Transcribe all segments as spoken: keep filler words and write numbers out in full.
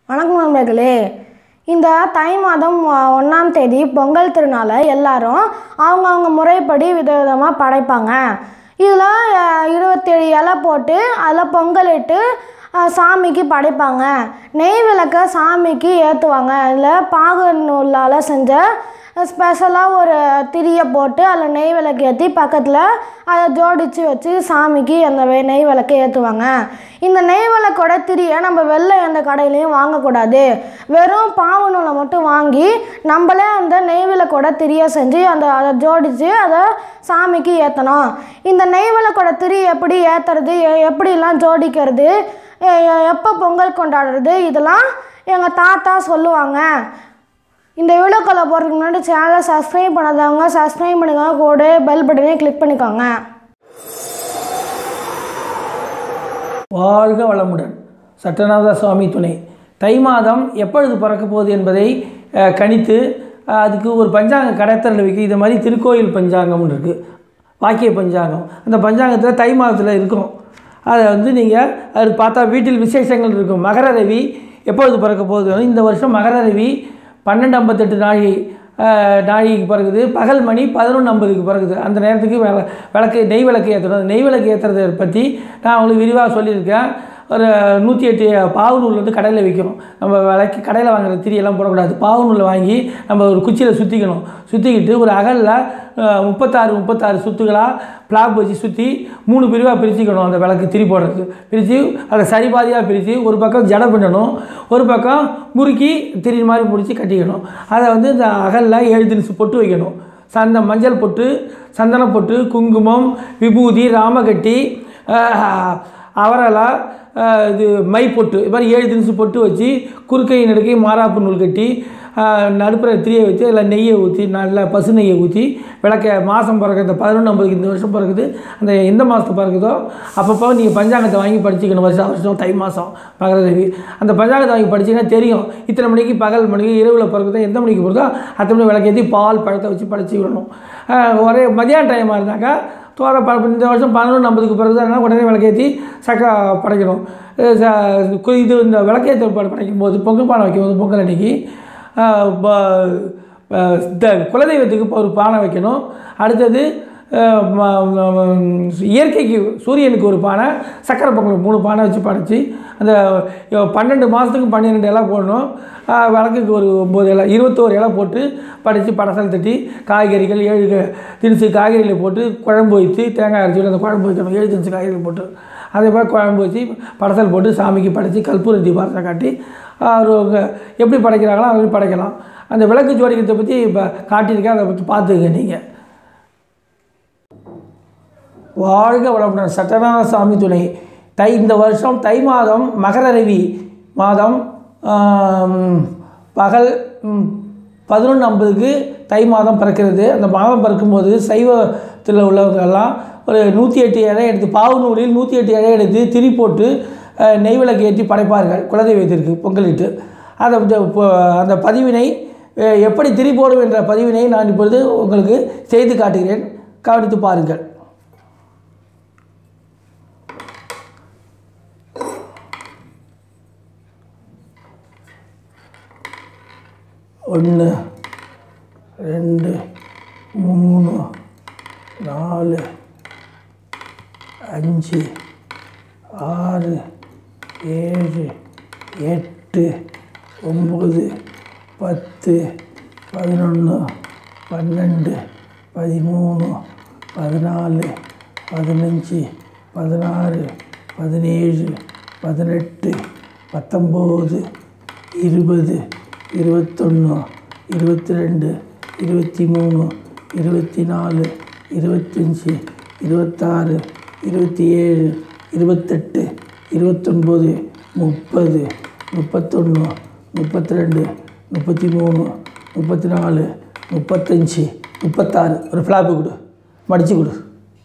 வணக்கம் நண்பர்களே. இந்த தை மாதம் ஒன்றாம் தேதி பொங்கல் திருநாளை எல்லாரும் அவங்கவுங்க முறைப்படி விதவிதமாக படைப்பாங்க. இதில் இருபத்தேழு இலை போட்டு அதில் பொங்கலிட்டு சாமிக்கு படைப்பாங்க. நெய் விளக்கை சாமிக்கு ஏற்றுவாங்க. இதில் பாகு நூலால் செஞ்ச ஸ்பெஷலாக ஒரு திரியை போட்டு அதில் நெய் விளக்கு ஏற்றி பக்கத்தில் அதை ஜோடித்து வச்சு சாமிக்கு அந்த நெய் விளக்கை ஏற்றுவாங்க. இந்த நெய் விளக்கோட திரியை நம்ம வெளில எந்த கடையிலையும் வாங்கக்கூடாது. வெறும் பாவு நூலை மட்டும் வாங்கி நம்மளே அந்த நெய் விளக்கோட திரியை செஞ்சு அந்த அதை ஜோடித்து அதை சாமிக்கு ஏற்றணும். இந்த நெய் விளக்கோட திரி எப்படி ஏற்றுறது, எப்படிலாம் ஜோடிக்கிறது, எப்போ பொங்கல் கொண்டாடுறது, இதெல்லாம் எங்கள் தாத்தா சொல்லுவாங்க. இந்த வீடியோக்களை போகிறதுக்கு முன்னாடி சேனலை சப்ஸ்கிரைப் பண்ணாதவங்க சப்ஸ்கிரைப் பண்ணிக்கோங்க, கூட பெல் பட்டனையும் கிளிக் பண்ணிக்கோங்க. வாழ்க வளமுடன். சட்டநாத சுவாமி துணை. தை மாதம் எப்பொழுது பிறக்க போகுது என்பதை கணித்து அதுக்கு ஒரு பஞ்சாங்க கடைத்தரல் வைக்க இது மாதிரி திருக்கோயில் பஞ்சாங்கம்னு இருக்குது, வாக்கிய பஞ்சாங்கம். அந்த பஞ்சாங்கத்தில் தை மாதத்தில் இருக்கும். அதை வந்து நீங்கள் அது பார்த்தா வீட்டில் விசேஷங்கள் இருக்கும். மகர ரவி எப்பொழுது பிறக்க போகுது? இந்த வருஷம் மகர ரவி பன்னெண்டு ஐம்பத்தெட்டு நாழி நாழிக்கு பிறகுது. பகல் மணி பதினொன்று ஐம்பதுக்கு பிறகுது. அந்த நேரத்துக்கு விள விளக்கு நெய் விளக்கு ஏற்றணும். நெய் விளக்கு ஏற்றுறதை பற்றி நான் உங்களுக்கு விரிவாக சொல்லியிருக்கேன். ஒரு நூற்றி எட்டு பாவு நூல் வந்து கடையில் விற்கணும். நம்ம விளக்கு கடையில் வாங்குற திரியெல்லாம் போடக்கூடாது. பாவு நூலை வாங்கி நம்ம ஒரு குச்சியில் சுற்றிக்கணும். சுற்றிக்கிட்டு ஒரு அகலில் முப்பத்தாறு முப்பத்தாறு சுற்றுகளாக பிளாக் வச்சு சுற்றி மூணு பிரிவாக பிரிச்சுக்கணும். அந்த விளக்கு திரி போடுறது பிரித்து அதை சரிபாதியாக பிரித்து ஒரு பக்கம் ஜடை பண்ணணும், ஒரு பக்கம் முறுக்கி திரி மாதிரி முடித்து கட்டிக்கணும். அதை வந்து இந்த அகலில் ஏழு தினசு பொட்டு வைக்கணும். சந்த மஞ்சள் பொட்டு, சந்தன பொட்டு, குங்குமம், விபூதி, ராமகட்டி, அவரலா, இது மை பொட்டு, இது மாதிரி ஏழு தினசு பொட்டு வச்சு குறுக்கை நடுக்கை மாறாப்பு நூல் கட்டி நடுப்புற திரியை வச்சு அதில் நெய்யை ஊற்றி நல்லா பசு நெய்யை ஊற்றி விளக்க மாதம் பிறகு இந்த பதினொன்று ஐம்பதுக்கு இந்த வருஷம் பிறகுது. அந்த எந்த மாதத்து பிறகுதோ அப்பப்போ நீங்கள் பஞ்சாங்கத்தை வாங்கி படிச்சுக்கணும். வருஷம் வருஷம் தை மாதம் மகர ரவி அந்த பஞ்சாங்கத்தை வாங்கி படிச்சிங்கன்னா தெரியும் இத்தனை மணிக்கு பகல் மணிக்கு இரவில் பிறகுதோ எந்த மணிக்கு பிறகுதோ அத்தனை மணி விளக்கேற்றி பால் பழத்தை வச்சு படிச்சுக்கணும். ஒரே மதியான டைமாக இருந்தாக்கா தோற ப இந்த வருஷம் பதினொன்று ஐம்பதுக்கு பிறகு தான் உடனே விளக்கேற்றி சக்கா படைக்கணும். இது இந்த விளக்கேற்ற படைக்கும் போது பொங்கல் பானை வைக்கும்போது பொங்கல் அன்றைக்கி இந்த குலதெய்வத்துக்கு ஒரு பானை வைக்கணும். அடுத்தது இயற்கைக்கு சூரியனுக்கு ஒரு பானை, சக்கரை பொங்கல் மூணு பானை வச்சு படைச்சி அந்த பன்னெண்டு மாதத்துக்கு பன்னிரெண்டு இலை போடணும். விளக்குக்கு ஒரு ஒம்பது இலை இருபத்தோரு இலை போட்டு படைத்து படசல் தட்டி காய்கறிகள் ஏழு தினசு காய்கறிகளை போட்டு குழம்பு வைத்து தேங்காய் அரைச்சி அந்த குழம்பு வைக்கணும். ஏழு தினசு காய்கறி போட்டு அதே மாதிரி குழம்பு வச்சு படசல் போட்டு சாமிக்கு படைச்சி கற்பூர தீபாரத்தை காட்டி எப்படி படைக்கிறாங்களோ அதை படைக்கலாம். அந்த விளக்கு ஜோடிக்கிறதை பற்றி இப்போ காட்டியிருக்கேன், அதை பற்றி பார்த்துங்க நீங்கள். வாழ்க வளமுடன். சட்டநாத சுவாமி துணை. தை இந்த வருஷம் தை மாதம் மகர ரவி மாதம் பகல் பதினொன்று ஐம்பதுக்கு தை மாதம் பிறக்கிறது. அந்த மாதம் பிறக்கும்போது சைவத்தில் உள்ளவங்கெல்லாம் ஒரு நூற்றி எட்டு இலை எடுத்து பாவு நூலில் நூற்றி எட்டு இலை எடுத்து திரி போட்டு நெய் விளக்கு ஏற்றி படைப்பார்கள் குலதெய்வத்திற்கு பொங்கலிட்டு. அதை அந்த பதிவினை எப்படி திரி போடும் என்ற பதிவினை நான் இப்பொழுது உங்களுக்கு செய்து காட்டுகிறேன், கவனித்து பாருங்கள். ஒன்று ரெண்டு மூணு நாலு அஞ்சு ஆறு ஏழு எட்டு ஒம்பது பத்து பதினொன்று பன்னெண்டு பதிமூணு பதினாலு பதினஞ்சு பதினாறு பதினேழு பதினெட்டு பத்தொம்போது இருபது இருபத்தொன்று இருபத்தி ரெண்டு இருபத்தி மூணு இருபத்தி நாலு இருபத்தஞ்சி இருபத்தாறு இருபத்தி ஏழு இருபத்தெட்டு இருபத்தொன்பது முப்பது முப்பத்தொன்று முப்பத்தி ரெண்டு முப்பத்தி மூணு முப்பத்தி நாலு முப்பத்தஞ்சு முப்பத்தாறு ஒரு ஃப்ளாப்பு கொடு, மடித்து கொடு.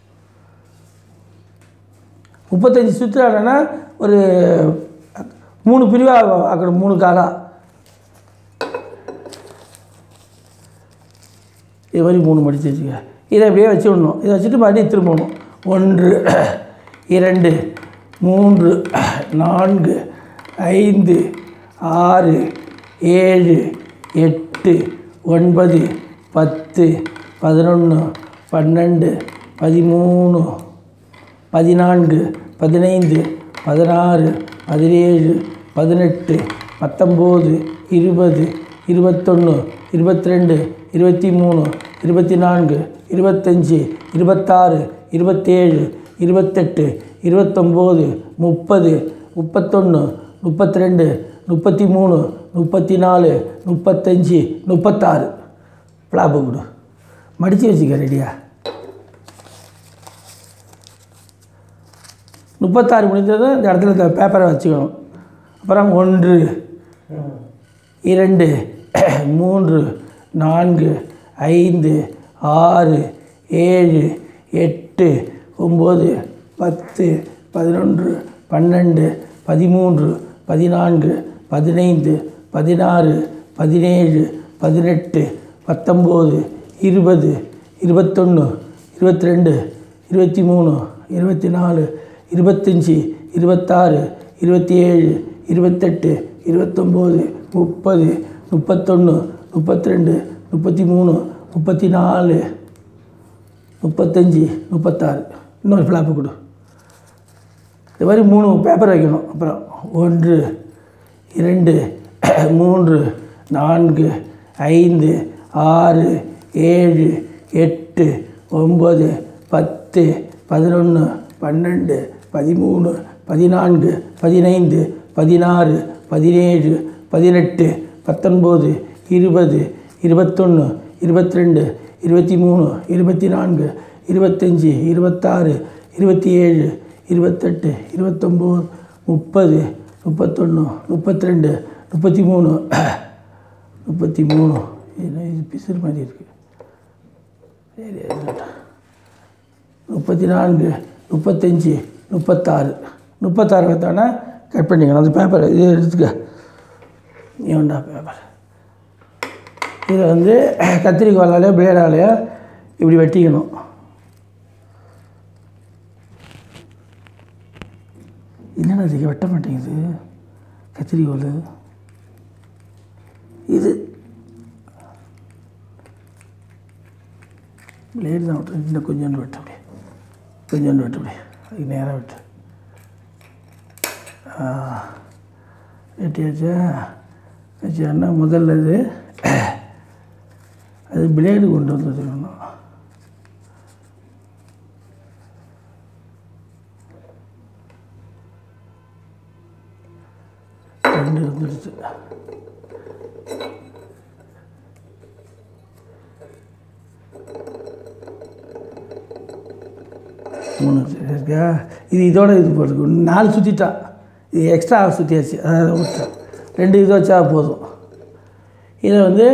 முப்பத்தஞ்சு சுற்றுலாடனா ஒரு மூணு பிரிவாக ஆக்கணும். மூணு காலாக இது மாதிரி மூணு மடித்து வச்சுக்க. இதை அப்படியே வச்சு விடணும். இதை வச்சுட்டு மறுபடியும் திரும்பணும். ஒன்று இரண்டு மூன்று நான்கு ஐந்து ஆறு ஏழு எட்டு ஒன்பது பத்து பதினொன்று பன்னெண்டு பதிமூணு பதினான்கு பதினைந்து பதினாறு பதினேழு பதினெட்டு பத்தொம்போது இருபது இருபத்தொன்று இருபத்தி ரெண்டு இருபத்தி மூணு இருபத்தி நான்கு இருபத்தஞ்சி இருபத்தாறு இருபத்தேழு இருபத்தெட்டு இருபத்தொம்போது முப்பது முப்பத்தொன்று முப்பத்தி ரெண்டு முப்பத்தி மூணு முப்பத்தி நாலு முப்பத்தஞ்சு முப்பத்தாறு ஃப்ளாப்பு கொடு மடித்து வச்சுக்க ரெடியா முப்பத்தாறு முடிஞ்சதும் இந்த இடத்துல பேப்பரை வச்சுக்கணும் அப்புறம் ஒன்று இரண்டு மூன்று நான்கு ஐந்து ஆறு ஏழு எட்டு ஒம்பது பத்து பதினொன்று பன்னெண்டு பதிமூன்று பதினான்கு பதினைந்து பதினாறு பதினேழு பதினெட்டு பத்தொம்போது இருபது இருபத்தொன்று இருபத்தி ரெண்டு இருபத்தி மூணு இருபத்தி நாலு இருபத்தஞ்சி இருபத்தாறு இருபத்தி ஏழு இருபத்தெட்டு இருபத்தொம்போது முப்பது முப்பத்தொன்று முப்பத்தி ரெண்டு முப்பத்தி மூணு முப்பத்தி நாலு முப்பத்தஞ்சு முப்பத்தாறு இன்னொரு ஃப்ளாப்பு கொடு இந்த மாதிரி மூணு பேப்பர் வைக்கணும் அப்புறம் ஒன்று இரண்டு மூன்று நான்கு ஐந்து ஆறு ஏழு எட்டு ஒம்பது பத்து பதினொன்று பன்னெண்டு பதிமூணு பதினான்கு பதினைந்து பதினாறு பதினேழு பதினெட்டு பத்தொன்பது இருபது இருபத்தொன்று இருபத்தி ரெண்டு இருபத்தி மூணு இருபத்தி நான்கு இருபத்தஞ்சி இருபத்தாறு இருபத்தி ஏழு இருபத்தெட்டு இருபத்தொம்போது முப்பது முப்பத்தொன்று முப்பத்தி ரெண்டு முப்பத்தி மூணு முப்பத்தி மூணு என்ன இது பிசுறு மாதிரி இருக்குது சரி முப்பத்தி நான்கு முப்பத்தஞ்சு முப்பத்தாறு முப்பத்தாறு வைத்தானா கட் பண்ணிக்கணும் அந்த பேப்பர் இது எடுத்துக்க ஏண்டா பேப்பர் இதை வந்து கத்திரிக்கோலாலையோ பிளேடாலையோ இப்படி வெட்டிக்கணும் என்னென்ன இதுக்கு வெட்ட மாட்டேங்குது கத்திரிக்கோல் இது பிளேடு தான் விட்டு இன்னும் கொஞ்சோண்டு வெட்ட அப்படியே கொஞ்சோண்டு வெட்ட அப்படியே அதுக்கு நேராக வெட்டு வெட்டியாச்சா வச்சோன்னா முதல்ல இது அது பிளேடு கொண்டு வந்து வச்சுக்கணும் ரெண்டு வந்துடுச்சு மூணு இருக்கா இது இதோட இது போட்டுருக்கு நாலு சுற்றிட்டா இது எக்ஸ்ட்ரா சுற்றியாச்சு அதாவது விட்டு ரெண்டு இது வச்சா போதும் இதை வந்து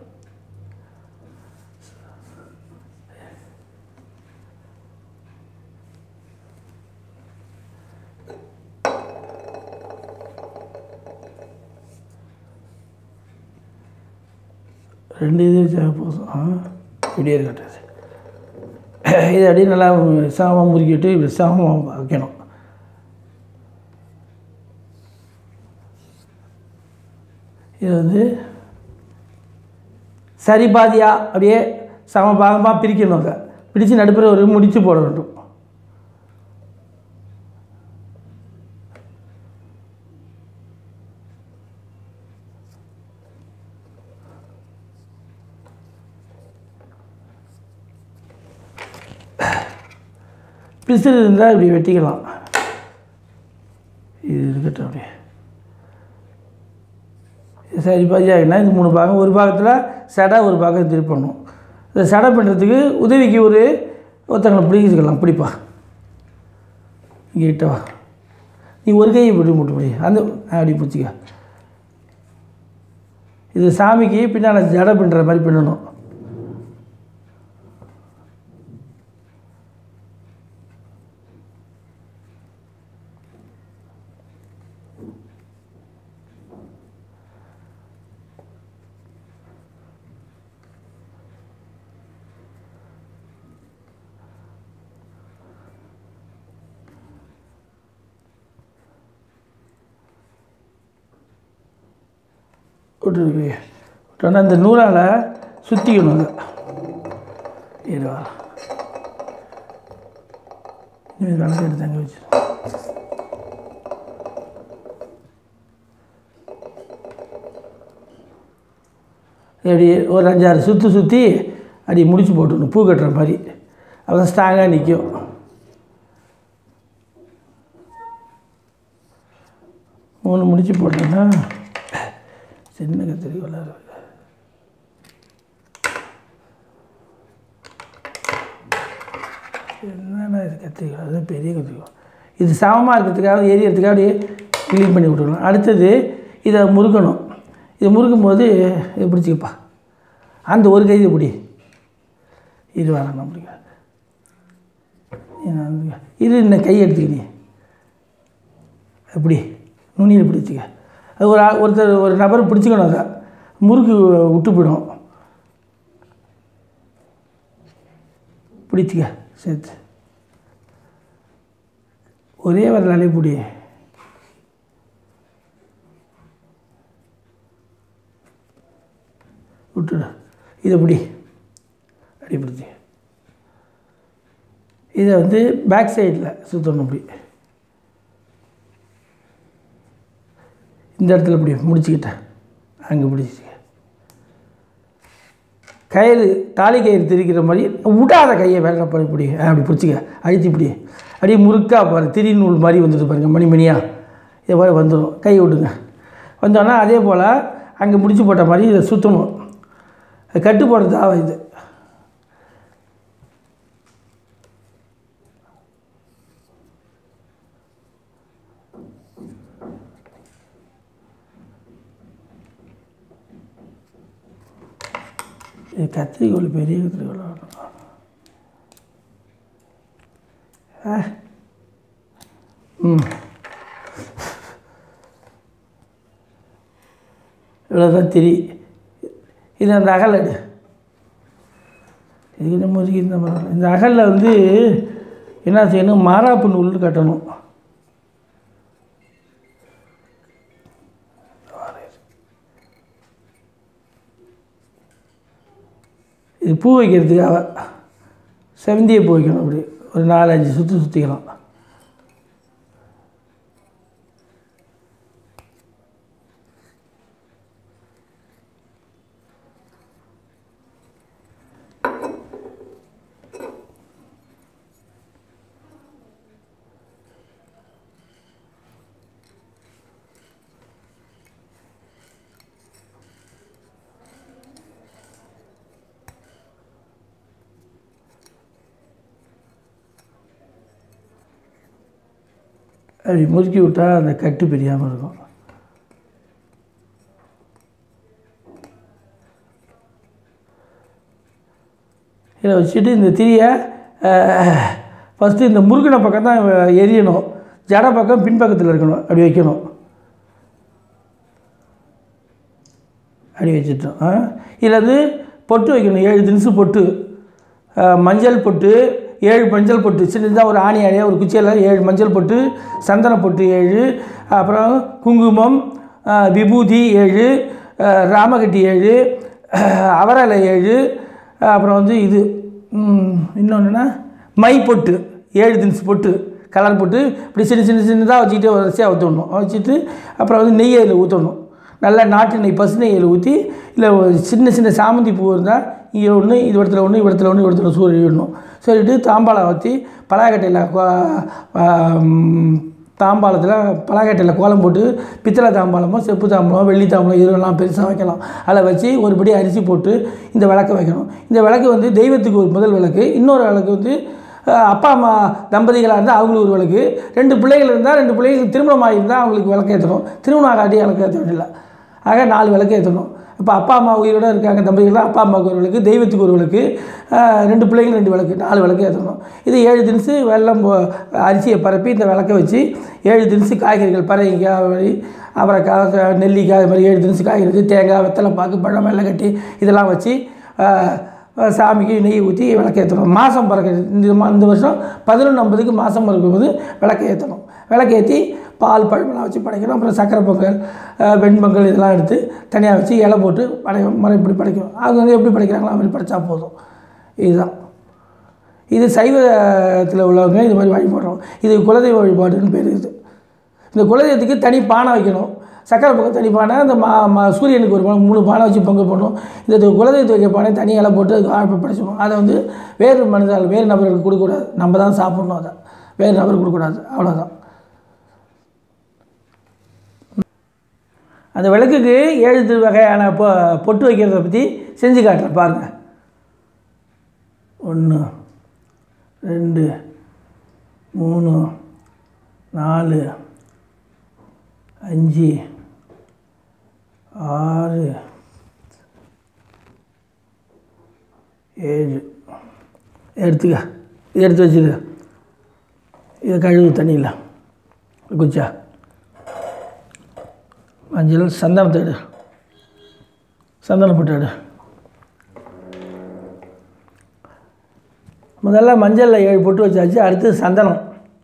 ரெண்டு இது வச்சா போதும் இப்படியே இருக்கட்டும் இது அப்படியே நல்லா சாமம் முறுக்கிட்டு இப்படி சாமம் வைக்கணும் இது வந்து சரி பாதியாக அப்படியே சம பாகமாக பிரிக்கணும் அதை பிடிச்சு நடுப்புற ஒரு முடிச்சு போட வேண்டும் பிசுறு இருந்தால் இப்படி வெட்டிக்கலாம் இது இருக்கட்டும் அப்படியே சரி பாதியாகினா இது மூணு பாகம் ஒரு பாகத்தில் சடை ஒரு பாகம் திருப்பணும் இந்த சடை பண்ணுறதுக்கு உதவிக்கு ஒரு ஒருத்தங்களை பிடிச்சிக்கலாம் பிடிப்பா இங்கே கிட்டவா நீ ஒரு கையை பிடி முட்டு பிடி அந்த அப்படி பிடிச்சிக்க இது சாமிக்கு பின்னால் ஜடை பின்னுற மாதிரி பின்னணும் விட்டு விட்டோன்னா இந்த நூறால் சுற்றிக்கணும் அதை இருவா இன்னும் கணக்கு எடுத்து அங்கே வச்சு அப்படி ஒரு அஞ்சாறு சுற்றி சுற்றி அப்படி முடிச்சு போட்டுடணும் பூ கட்டுற மாதிரி அப்போ ஸ்ட்ராங்காக நிற்கும். மூணு முடிச்சு போட்டோன்னா சின்ன கத்திரிக்கோள் என்னென்ன இது கத்திரிக்கோள் அது பெரிய கத்திரிக்கோள் இது சமமாக இருக்கிறதுக்காக எரியறதுக்காக அப்படியே க்ளீன் பண்ணி விட்டுருணும். அடுத்தது இதை முறுக்கணும். இது முறுக்கும் போது இது பிடிச்சிக்கப்பா அந்த ஒரு கையை பிடி இது வரணும் பிடிக்காது இது இந்த கையை எடுத்துக்கிட்டே எப்படி நுனியில் பிடிச்சிக்க அது ஒரு ஒருத்தர் ஒரு நபர் பிடிச்சிக்கணும் அதை முறுக்கு விட்டு போயிடும் பிடிச்சிக்க சேர்த்து ஒரே வரலாலே பிடி விட்டுடு இதை பிடி அப்படி பிடிச்சி இதை வந்து பேக் சைடில் சுற்றணும் அப்படி இந்த இடத்துல இப்படி முடிச்சுக்கிட்டேன் அங்கே பிடிச்சிக்க கயிறு தாலி கயிறு திரிக்கிற மாதிரி விடாத கையை வேலை பண்ணி பிடி அப்படி பிடிச்சிக்க அழுத்தி இப்படி அப்படியே முறுக்கா பாரு திரி நூல் மாதிரி வந்துட்டு பாருங்கள் மணி மணியாக இதை மாதிரி வந்துடும் கை விடுங்க வந்தோன்னா அதே போல் அங்கே முடிச்சு போட்ட மாதிரி இதை சுற்றணும் கட்டு போடுறது ஆகும் இது இது கத்திரிக்கோள் பெரிய கத்திரிக்கோள் ஆ ம் இவ்வளோதான் திரி இது அந்த அகல் எடு இது நம்ம இந்த மாதிரி இந்த அகலில் வந்து என்ன செய்யணும் மாறாப்பு நூல் கட்டணும். இது பூ வைக்கிறதுக்காக செவந்தியை பூ வைக்கணும். அப்படி ஒரு நாலு அஞ்சு சுற்றி சுற்றிக்கலாம். அப்படி முறுக்கி விட்டால் அந்த கட்டு பிரியாமல் இருக்கும். இதை வச்சுட்டு இந்த திரியை ஃபஸ்ட்டு இந்த முறுக்கின பக்கம் தான் எரியணும், ஜடை பக்கம் பின்பக்கத்தில் இருக்கணும். அப்படி வைக்கணும். அப்படி வச்சுட்டோம். இதில் வந்து பொட்டு வைக்கணும். ஏழு தினசு பொட்டு, மஞ்சள் பொட்டு, ஏழு மஞ்சள் பொட்டு, சின்னதாக ஒரு ஆணி ஆணியாக ஒரு குச்சியில் ஏழு மஞ்சள் பொட்டு, சந்தன பொட்டு ஏழு, அப்புறம் குங்குமம், விபூதி ஏழு, ராமகட்டி ஏழு, அவரலை ஏழு, அப்புறம் வந்து இது இன்னொன்றுனா மை பொட்டு ஏழு தினசு பொட்டு, கலர் பொட்டு. இப்படி சின்ன சின்ன சின்னதாக வச்சுக்கிட்டு வரிசையாக ஊற்றணும். வச்சுட்டு அப்புறம் வந்து நெய் அதில் ஊற்றணும். நல்லா நாட்டு நெய், பசு நெய்யில் ஊற்றி, இல்லை சின்ன சின்ன சாமந்தி பூ இருந்தால் இங்கே ஒன்று, இது இடத்துல ஒன்று, இடத்துல ஒன்று, இடத்துல சூரிய விடணும். சொல்லிவிட்டு தாம்பாளம் வச்சு பலாக்கட்டையில் தாம்பாளத்தில் பலாக்கட்டையில் கோலம் போட்டு பித்தளை தாம்பாளமோ செப்பு தாம்பாளமோ வெள்ளி தாம்பாளம் இதெல்லாம் பெருசாக வைக்கலாம். அதில் வச்சு ஒருபடி அரிசி போட்டு இந்த விளக்கை வைக்கணும். இந்த விளக்கு வந்து தெய்வத்துக்கு ஒரு முதல் விளக்கு, இன்னொரு விளக்கு வந்து அப்பா அம்மா தம்பதிகளாக இருந்தால் அவங்களுக்கு ஒரு விளக்கு, ரெண்டு பிள்ளைகள் இருந்தால் ரெண்டு பிள்ளைகளுக்கு திருமணமாக இருந்தால் அவங்களுக்கு விளக்கு ஏற்றணும். திருமணம் ஆகாட்டி விளக்கு ஏற்ற வேண்டியதில்லை. ஆக நாலு விளக்கு ஏற்றணும். இப்போ அப்பா அம்மா உயிரோடு இருக்காங்க தம்பதிகளாக, அப்பா அம்மாவுக்கு ஒரு விளக்கு, தெய்வத்துக்கு ஒரு விளக்கு, ரெண்டு பிள்ளைகள் ரெண்டு விளக்கு, நாலு விளக்கு ஏற்றணும். இது ஏழு தினசு வெள்ளம் அரிசியை பரப்பி இந்த விளக்கை வச்சு ஏழு தினசு காய்கறிகள் பரங்கிக்காய், அவரைக்காய், நெல்லிக்காய், இது மாதிரி ஏழு தினசு காய்கறி, தேங்காய், வெத்தலை பாக்கு, பழம், வெள்ளைக்கட்டி இதெல்லாம் வச்சு சாமிக்கு நெய் ஊற்றி விளக்கு ஏற்றணும். மாதம் பிறக்க இந்த மா இந்த வருஷம் பதினொன்று ஐம்பதுக்கு மாதம் பிறக்கும்போது விளக்கு ஏற்றணும். விளக்கு ஏற்றி பால் பழமெல்லாம் வச்சு படைக்கிறோம். அப்புறம் சக்கரை பொங்கல், வெண்பொங்கல் இதெல்லாம் எடுத்து தனியாக வச்சு இலை போட்டு படை முறைப்படி படைக்கிறோம். அவங்க எப்படி படைக்கிறாங்களோ அது மாதிரி படைச்சா போதும். இதுதான் இது சைவத்தில் உள்ளவங்க இது மாதிரி வழிபடுறோம். இது குலதெய்வ வழிபாடுன்னு பேர். இது இந்த குலதெய்வத்துக்கு தனி பானை வைக்கணும். சக்கரை பொங்கல் தனி பானை, அந்த மா மா சூரியனுக்கு ஒரு பானை, மூணு பானை வச்சு பொங்கல் பண்ணணும். இந்த குலதெய்வத்து வைக்க பானை தனி இலை போட்டு அதுக்கு ஆழ்ப்பை படைச்சிடணும். அதை வந்து வேறு மனிதர்கள் வேறு நபர்களுக்கு கொடுக்கக்கூடாது. நம்ம தான் சாப்பிட்ணும். அதை வேறு நபர் கொடுக்கக்கூடாது. அவ்வளோதான். அந்த விளக்குக்கு ஏழு வகையான பொ பொட்டு வைக்கிறத பற்றி செஞ்சு காட்டுறேன் பாருங்கள். ஒன்று, ரெண்டு, மூணு, நாலு, அஞ்சு, ஆறு, ஏழு. எடுத்துக்க, இதை எடுத்து வச்சுக்க. இதை கழுவு தண்ணியில் குச்சா. மஞ்சள், சந்தனத்தை எடு, சந்தனம் போட்டு எடு. முதல்ல மஞ்சளில் ஏழு பொட்டு வச்சாச்சு. அடுத்து சந்தனம்.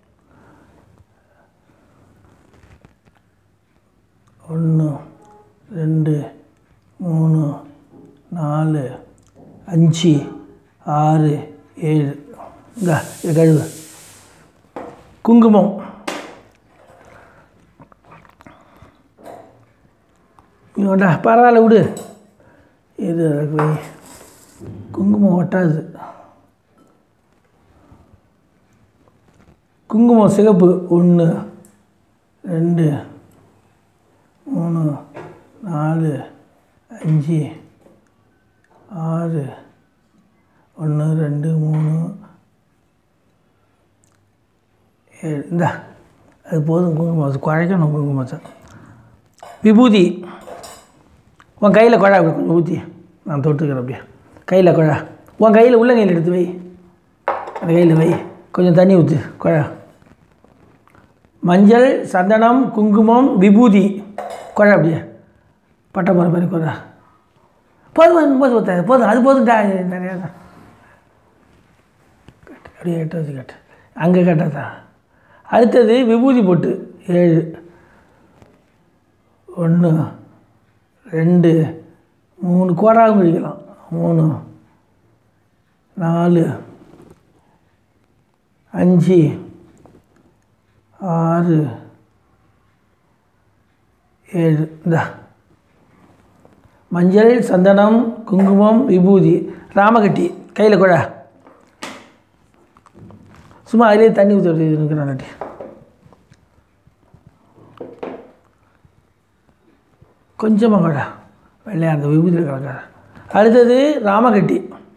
ஒன்று, ரெண்டு, மூணு, நாலு, அஞ்சு, ஆறு, ஏழு. இங்கே இது கழுவு. குங்குமம். இவன்டா பரவாயில்ல விடு. இது குங்குமம் ஒட்டாது. குங்குமம் சிகப்பு. ஒன்று, ரெண்டு, மூணு, நாலு, அஞ்சு, ஆறு. ஒன்று, ரெண்டு, மூணு, ஏழு. இந்தா அது போதும். குங்குமம் அது குழைக்கணும். குங்குமத்தை. விபூதி. உன் கையில் குழா கொஞ்சம் ஊற்றி நான் தொட்டுக்கிறேன். அப்படியே கையில் குழா. உன் கையில் உள்ள கையில் எடுத்து வை. அந்த கையில் வை. கொஞ்சம் தண்ணி ஊற்று. குழா. மஞ்சள், சந்தனம், குங்குமம், விபூதி. குழா. அப்படியே பட்டை போகிற மாதிரி குழா. போதும் போதும் ஊற்றாது. போதும் அது போதும்டா. நிறையா தான் கட்டு. அப்படியே எட்டு வச்சு கட்டு. அங்கே கட்டாதான். அடுத்தது விபூதி போட்டு ஏழு. ஒன்று, ரெண்டு, மூணு. கோடாவும் கழிக்கலாம். மூணு, நாலு, அஞ்சு, ஆறு, ஏழு. இந்தா மஞ்சள், சந்தனம், குங்குமம், விபூதி. ராமகட்டி கையில் குழா. சும்மா அதிலே தண்ணி ஊற்றி இருக்கிறான்டி. கொஞ்சமாக குழா. வெள்ளையா அந்த விபூதியில் கலக்கிற. அடுத்தது ராமகட்டி.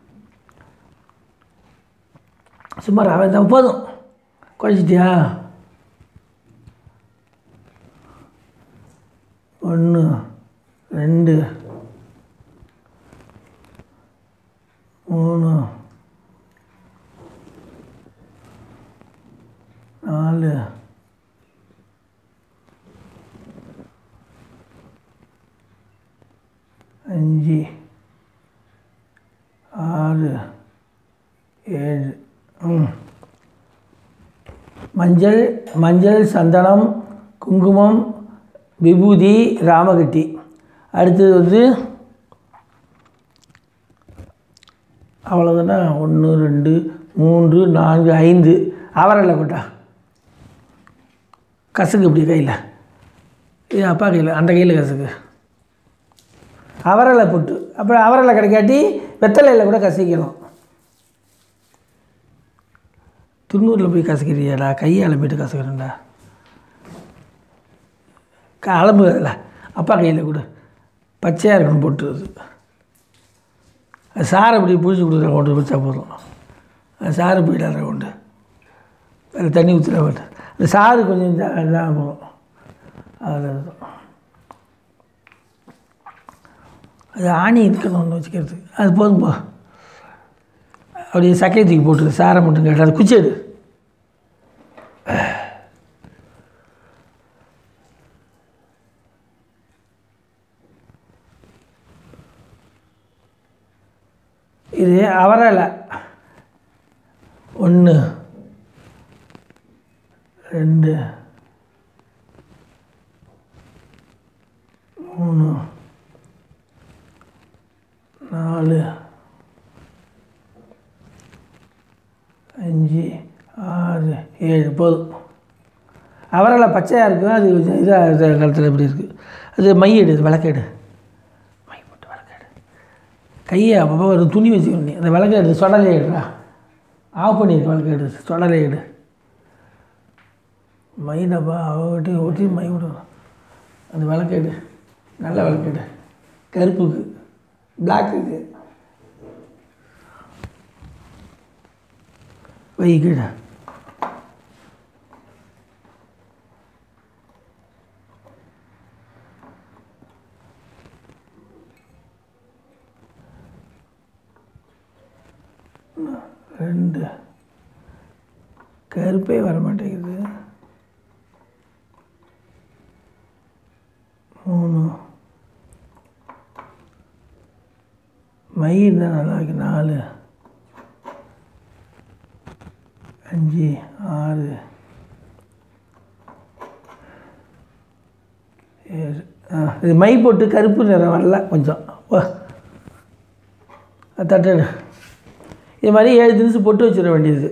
சும்மா ரவை தான் போதும். குழச்சிட்டியா? ஒன்று, ரெண்டு, மூணு, நாலு, அஞ்சு, ஆறு, ஏழு. ம் மஞ்சள், மஞ்சள், சந்தனம், குங்குமம், விபூதி, ராமகட்டி. அடுத்தது வந்து அவ்வளோதானே. ஒன்று, ரெண்டு, மூன்று, நான்கு, ஐந்து. அவரையில் கொட்டா. கசுக்கு இப்படி கையில். இது அப்பா கையில். அந்த கையில் கசுக்கு. அவரையில் போட்டு. அப்புறம் அவரையில் கிடைக்காட்டி வெத்தலையில் கூட கசிக்கணும். துண்ணூரில் போய் கசக்கிறியாடா? கையால் போய்ட்டு கசக்கிறேன்டா. அலம்பு அதில் அப்பா கையில் கொடு. பச்சையாக இருக்கணும் போட்டு. அது சாரை இப்படி பிடிச்சி கொடுக்குற கொண்டு வச்சா போதும். அது சாறு போயிடாத கொண்டு அதில் தண்ணி ஊற்றுற போட்டு அந்த சாறு கொஞ்சம் இதாக போதும். அதில் அது ஆணி இருக்கணும் ஒன்று வச்சுக்கிறதுக்கு. அது போதும் போ. அப்படியே சக்கையை தூக்கி போட்டு சாரை மட்டும் கேட்டு அது குச்சி எடு. இது அவரையில் ஒன்று, ரெண்டு, மூணு நாலு அஞ்சு ஆறு ஏழு போதும். அவரை பச்சையாக இருக்கும், அது இதாக காலத்தில் எப்படி இருக்குது. அது மை எடு, விளக்கெடு, மை போட்டு விளக்கெடு. கையை அப்பப்போ ஒரு துணி வச்சுக்கணும். நீ அந்த விளக்க எடுத்து சொடலை எடுறா, ஆஃப் பண்ணிடு, விளக்க எடு, சொடலை எடு. மை டப்பா அவட்டி ஒட்டி மை விடணும். அந்த விளக்கெடு, நல்ல விளக்கெடு, கருப்புக்கு பிளாக்குக்கு வை கீழே. ரெண்டு கருப்பே வர மாட்டேங்குது. மூணு மை இருந்தால் நல்லா இருக்கு. நாலு அஞ்சு ஆறு ஏழு. ஆ இது மை போட்டு கருப்பு நிறம் வரல கொஞ்சம். ஓ தட்டு. இது மாதிரி ஏழு தினசு பொட்டு வச்சிட வேண்டியது.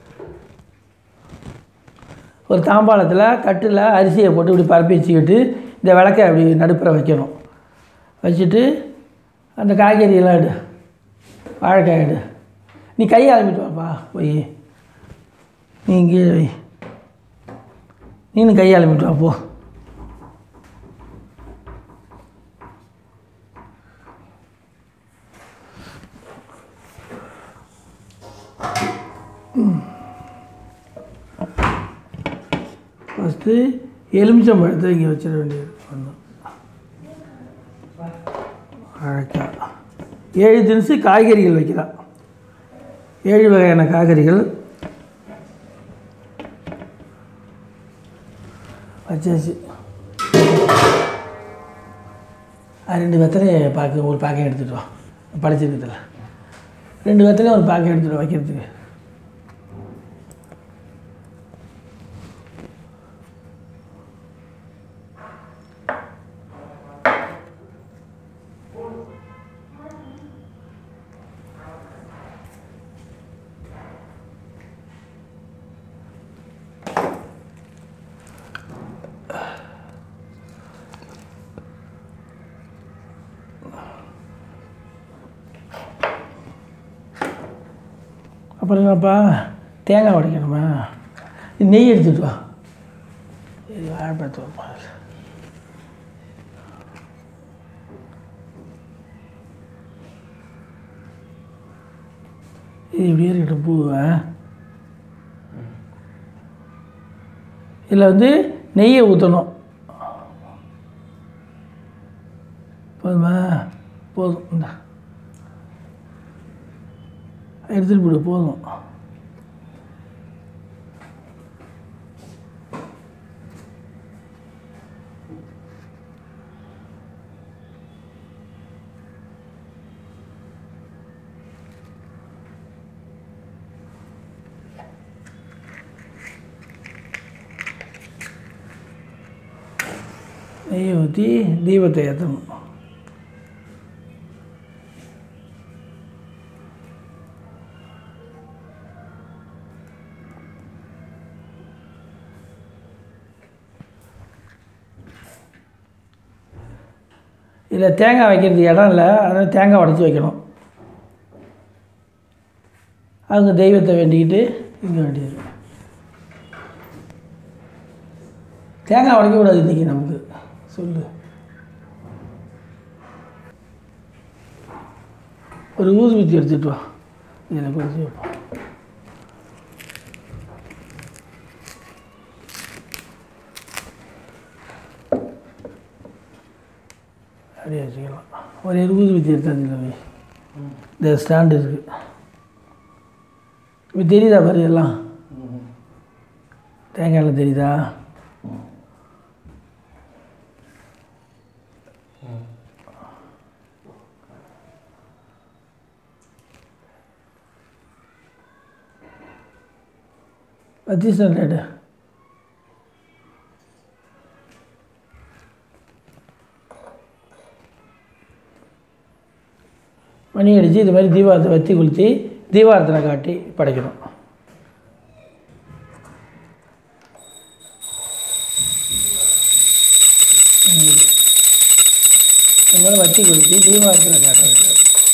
ஒரு தாம்பாளத்தில் தட்டில் அரிசியை போட்டு இப்படி பரப்பி வச்சுக்கிட்டு இந்த விளக்கை அப்படி நடுப்புற வைக்கணும். வச்சுட்டு அந்த காய்கறியெல்லாம் எடு, வாழைக்காய் எடு. நீ கையை அலம்பிட்டு வாப்பா போய், நீ இங்கே வை, நீனும் கையை அலம்பிட்டு வா போ. ஃபஸ்ட்டு எலுமிச்சம் பழத்தை இங்கே வச்சிட வேண்டியது. ஒன்று வாழைக்காய். ஏழு தினசு காய்கறிகள் வைக்கலாம். ஏழு வகையான காய்கறிகள் வச்சாச்சு. ரெண்டு வெத்தலையை பாக்கு ஒரு பாக்கெட் எடுத்துகிட்டு வா. படைச்சிருக்கிறதுல ரெண்டு வெத்தலையும் ஒரு பாக்கெட் எடுத்துகிட்டு வைக்கிறதுக்கு. அப்புறம் என்னப்பா தேங்காய் உடைக்கணுமா? நெய் எடுத்துகிட்டு வா. இது வாழைப்பழத்து வைப்பா. இது இப்படியே இருக்கட்டும் பூவை. இதில் வந்து நெய்யை ஊற்றணும். போதுமா? போதும். இந்த எடுத்துகிட்டு போடு, போதும். நெய்யை ஊற்றி தீபத்தை ஏற்றணும். இதில் தேங்காய் வைக்கிறதுக்கு இடம் இல்லை, அதனால் தேங்காய் உடச்சி வைக்கணும். அவங்க தெய்வத்தை வேண்டிக்கிட்டு இங்கே வேண்டியது. தேங்காய் உடைக்கக்கூடாது இன்றைக்கி நமக்கு. சொல்லு. ஒரு ஊதுபத்தி எடுத்துகிட்டு வா. இதில் கொடுத்து வைப்போம். அப்படியே வச்சுக்கலாம். ஒரு ஊதுபத்தி எடுத்தாச்சு. வை. இந்த ஸ்டாண்டு இருக்குது. இப்போ தெரியுதா பாரு எல்லாம்? தேங்காயெல்லாம் தெரியுதா? பத்தி ஸ்டாண்டர்டு மணி அடித்து இது மாதிரி தீபாரத்தை வத்தி கொளுத்தி தீபாரத்தனை காட்டி படைக்கணும். இது மாதிரி வத்தி கொளுத்தி தீபாரத்தனை காட்ட வேண்டும்.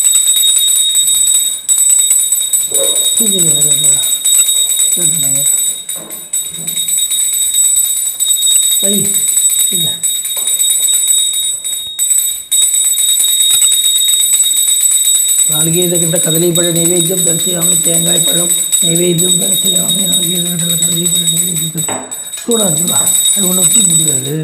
வை இல்லை నాలుగైదు కదలీపడ నైవేద్యం దర్శయామి తేంగాయ పഴం నైవేద్యం దర్శయామి నాలుగైదు గంటల కదలీపడ నైవేద్యం చూడండి అది ஒன்றும் முடியாது.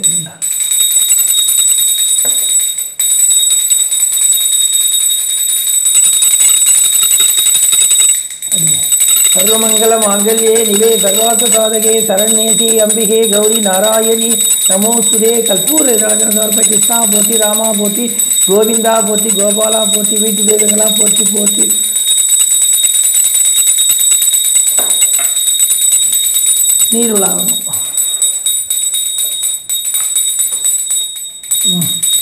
सर्वमंगल मांगल्ये निवे सर्वार्थ साधके शरण्येति अंबिके गौरी नारायणी नमोस्तुते कल्पूर राजन सर्प कृष्णा पोति रामा पोति गोविंदा पोति गोपाला पोति वीटु देवंगला पोति पोति நீர் விழாவணும்.